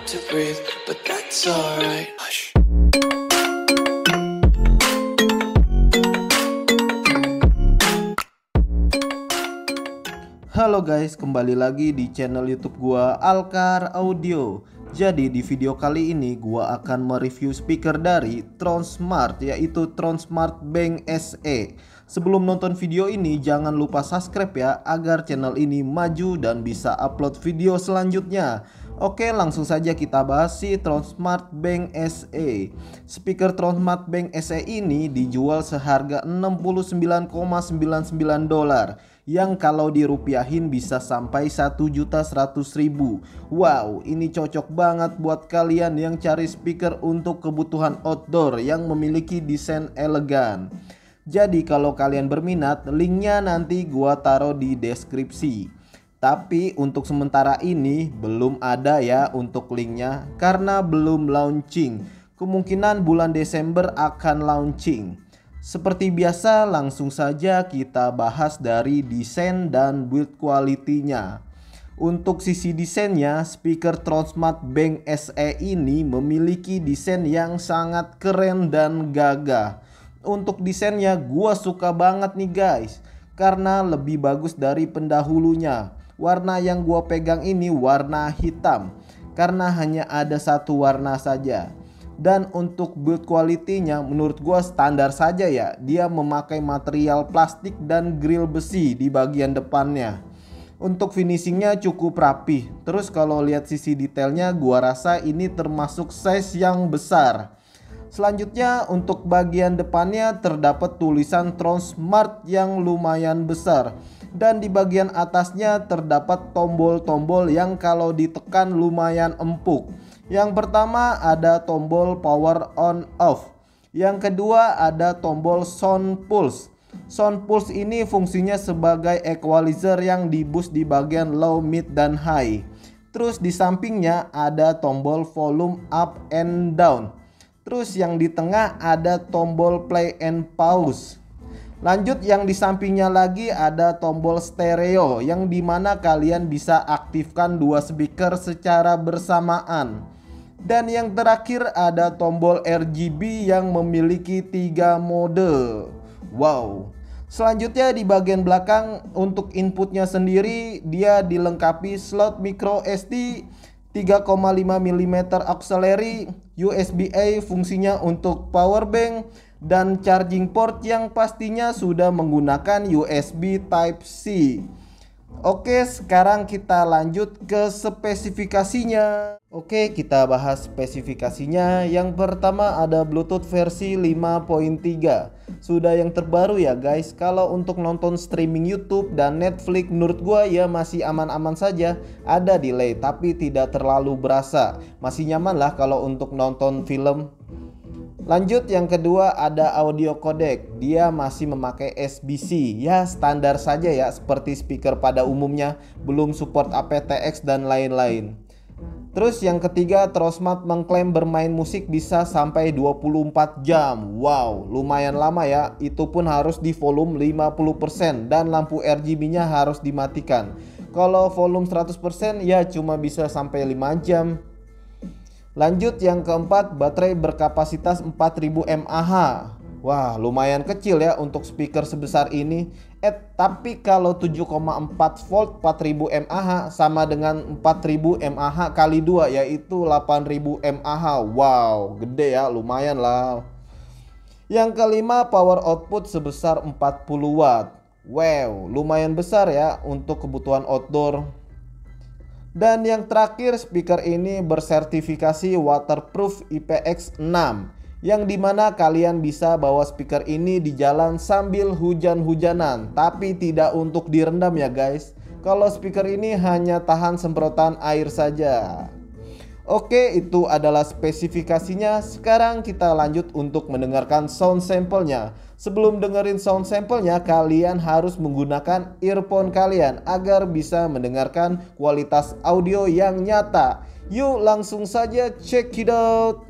to breathe, but that's alright. Hush. Halo guys, kembali lagi di channel YouTube gua Alkar Audio. Jadi di video kali ini gua akan mereview speaker dari Tronsmart, yaitu Tronsmart Bank SE. Sebelum nonton video ini jangan lupa subscribe ya, agar channel ini maju dan bisa upload video selanjutnya. Oke, langsung saja kita bahas si Tronsmart Bank SE. Speaker Tronsmart Bank SE ini dijual seharga $69,99, yang kalau dirupiahin bisa sampai 1.100.000. Wow, ini cocok banget buat kalian yang cari speaker untuk kebutuhan outdoor yang memiliki desain elegan. Jadi kalau kalian berminat, linknya nanti gua taruh di deskripsi. Tapi untuk sementara ini belum ada ya untuk linknya, karena belum launching. Kemungkinan bulan Desember akan launching. Seperti biasa, langsung saja kita bahas dari desain dan build quality-nya. Untuk sisi desainnya, speaker Tronsmart Bank SE ini memiliki desain yang sangat keren dan gagah. Untuk desainnya gua suka banget nih guys, karena lebih bagus dari pendahulunya. Warna yang gua pegang ini warna hitam, karena hanya ada satu warna saja. Dan untuk build quality-nya menurut gua standar saja ya. Dia memakai material plastik dan grill besi di bagian depannya. Untuk finishingnya cukup rapih. Terus kalau lihat sisi detailnya, gua rasa ini termasuk size yang besar. Selanjutnya untuk bagian depannya terdapat tulisan Tronsmart yang lumayan besar. Dan di bagian atasnya terdapat tombol-tombol yang kalau ditekan lumayan empuk. Yang pertama ada tombol power on off. Yang kedua ada tombol sound pulse. Sound pulse ini fungsinya sebagai equalizer yang di-boost di bagian low, mid, dan high. Terus di sampingnya ada tombol volume up and down. Terus yang di tengah ada tombol play and pause. Lanjut yang di sampingnya lagi ada tombol stereo, yang dimana kalian bisa aktifkan dua speaker secara bersamaan. Dan yang terakhir ada tombol RGB yang memiliki 3 mode. Wow. Selanjutnya di bagian belakang untuk inputnya sendiri, dia dilengkapi slot micro SD, 3,5 mm auxiliary, USB-A fungsinya untuk power bank, dan charging port yang pastinya sudah menggunakan USB Type-C. Oke, sekarang kita lanjut ke spesifikasinya. Oke, kita bahas spesifikasinya. Yang pertama ada Bluetooth versi 5.3. Sudah yang terbaru ya guys. Kalau untuk nonton streaming YouTube dan Netflix menurut gua ya masih aman-aman saja. Ada delay tapi tidak terlalu berasa. Masih nyaman lah kalau untuk nonton film. Lanjut yang kedua ada audio codec. Dia masih memakai SBC. Ya standar saja ya, seperti speaker pada umumnya. Belum support aptX dan lain-lain. Terus yang ketiga, Tronsmart mengklaim bermain musik bisa sampai 24 jam. Wow, lumayan lama ya. Itu pun harus di volume 50% dan lampu RGB-nya harus dimatikan. Kalau volume 100% ya cuma bisa sampai 5 jam. Lanjut yang keempat, baterai berkapasitas 4000 mAh. Wah, lumayan kecil ya untuk speaker sebesar ini. Tapi kalau 7,4 volt 4000 mAh sama dengan 4000 mAh kali 2, yaitu 8000 mAh. Wow, gede ya, lumayan lah. Yang kelima, power output sebesar 40 watt. Wow, lumayan besar ya untuk kebutuhan outdoor. Dan yang terakhir, speaker ini bersertifikasi waterproof IPX6, yang dimana kalian bisa bawa speaker ini di jalan sambil hujan-hujanan, tapi tidak untuk direndam ya guys. Kalau speaker ini hanya tahan semprotan air saja. Oke, itu adalah spesifikasinya. Sekarang kita lanjut untuk mendengarkan sound sample-nya. Sebelum dengerin sound sample-nya, kalian harus menggunakan earphone kalian agar bisa mendengarkan kualitas audio yang nyata. Yuk langsung saja check it out.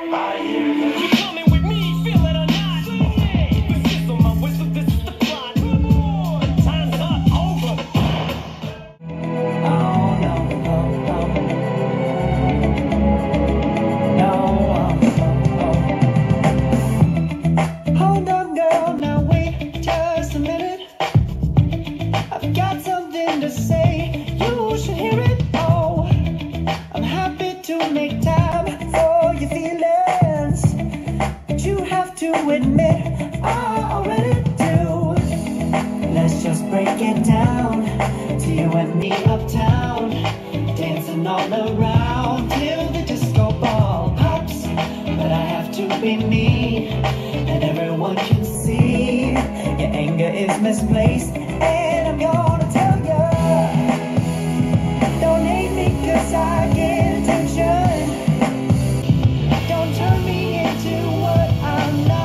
Admit I already do. Let's just break it down to you and me uptown, dancing all around till the disco ball pops. But I have to be me, and everyone can see your anger is misplaced, and I'm gonna tell you, don't hate me 'cause I get attention. Don't turn me into what I'm not.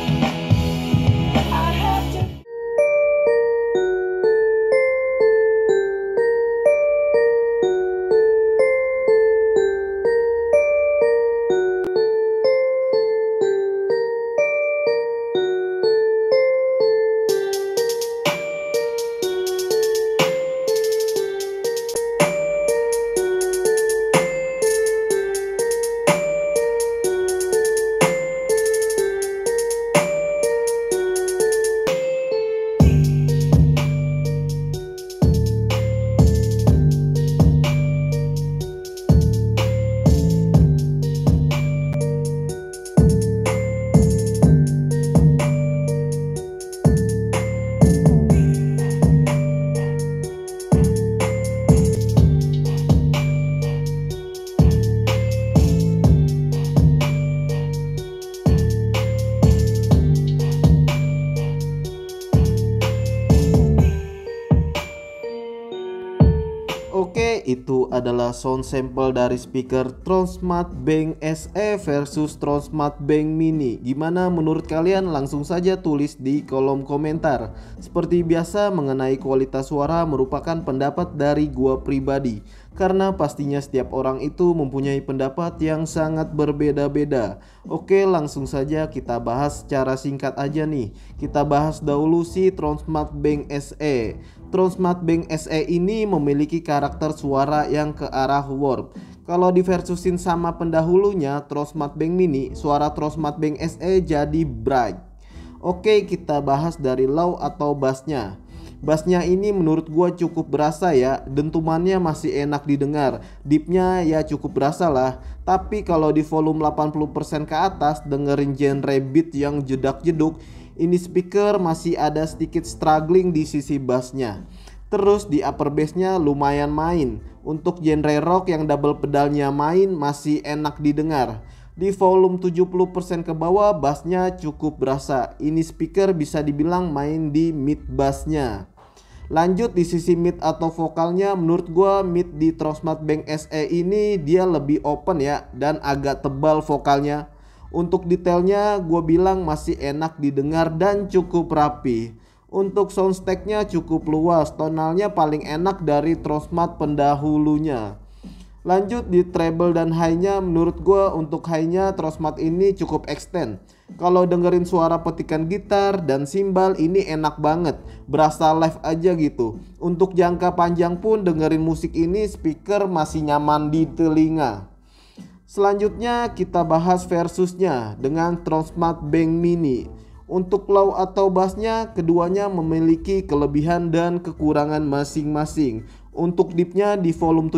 Oke, itu adalah sound sample dari speaker Tronsmart Bank SE versus Tronsmart Bank Mini. Gimana menurut kalian? Langsung saja tulis di kolom komentar. Seperti biasa, mengenai kualitas suara merupakan pendapat dari gua pribadi, karena pastinya setiap orang itu mempunyai pendapat yang sangat berbeda-beda. Oke, langsung saja kita bahas secara singkat aja nih. Kita bahas dahulu si Tronsmart Bank SE. Tronsmart Bank SE ini memiliki karakter suara yang ke arah warp. Kalau diversusin sama pendahulunya Tronsmart Bank Mini, suara Tronsmart Bank SE jadi bright. Oke, kita bahas dari low atau bassnya. Bassnya ini menurut gua cukup berasa ya, dentumannya masih enak didengar. Deepnya ya cukup berasa lah. Tapi kalau di volume 80% ke atas, dengerin genre beat yang jedak-jeduk, ini speaker masih ada sedikit struggling di sisi bassnya. Terus di upper bassnya lumayan main. Untuk genre rock yang double pedalnya main masih enak didengar. Di volume 70% ke bawah bassnya cukup berasa. Ini speaker bisa dibilang main di mid bassnya. Lanjut di sisi mid atau vokalnya, menurut gua mid di Tronsmart Bank SE ini dia lebih open ya, dan agak tebal vokalnya. Untuk detailnya gue bilang masih enak didengar dan cukup rapi. Untuk soundstacknya cukup luas, tonalnya paling enak dari Tronsmart pendahulunya. Lanjut di treble dan high-nya, menurut gue untuk high-nya Tronsmart ini cukup extend. Kalau dengerin suara petikan gitar dan simbal ini enak banget, berasa live aja gitu. Untuk jangka panjang pun dengerin musik ini speaker masih nyaman di telinga. Selanjutnya kita bahas versusnya dengan Tronsmart Bank Mini. Untuk low atau bassnya, keduanya memiliki kelebihan dan kekurangan masing-masing. Untuk deepnya di volume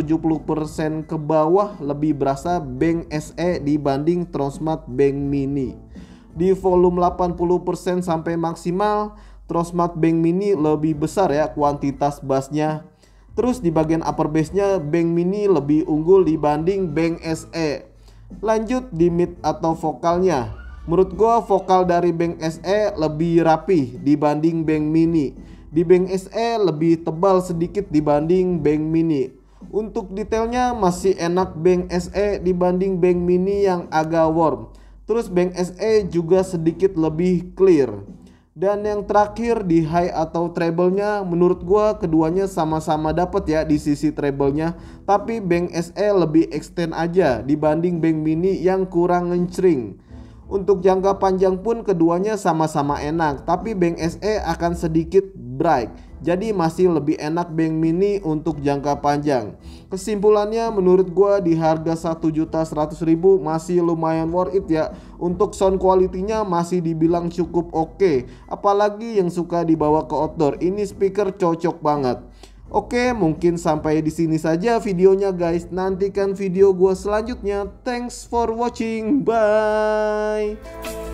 70% ke bawah lebih berasa Bank SE dibanding Tronsmart Bank Mini. Di volume 80% sampai maksimal, Tronsmart Bank Mini lebih besar ya kuantitas bassnya. Terus di bagian upper bassnya Bank Mini lebih unggul dibanding Bank SE. Lanjut di mid atau vokalnya, menurut gua vokal dari Bank SE lebih rapi dibanding Bank Mini. Di Bank SE lebih tebal sedikit dibanding Bank Mini. Untuk detailnya masih enak Bank SE dibanding Bank Mini yang agak warm. Terus Bank SE juga sedikit lebih clear. Dan yang terakhir di high atau treble-nya, menurut gua keduanya sama-sama dapat ya di sisi treble-nya. Tapi Bank SE lebih extend aja dibanding Bank Mini yang kurang ngencring. Untuk jangka panjang pun keduanya sama-sama enak, tapi Bank SE akan sedikit bright. Jadi masih lebih enak Bank Mini untuk jangka panjang. Kesimpulannya menurut gua di harga 1.100.000 masih lumayan worth it ya. Untuk sound quality-nya masih dibilang cukup oke. Apalagi yang suka dibawa ke outdoor, ini speaker cocok banget. Oke, mungkin sampai di sini saja videonya guys. Nantikan video gua selanjutnya. Thanks for watching. Bye.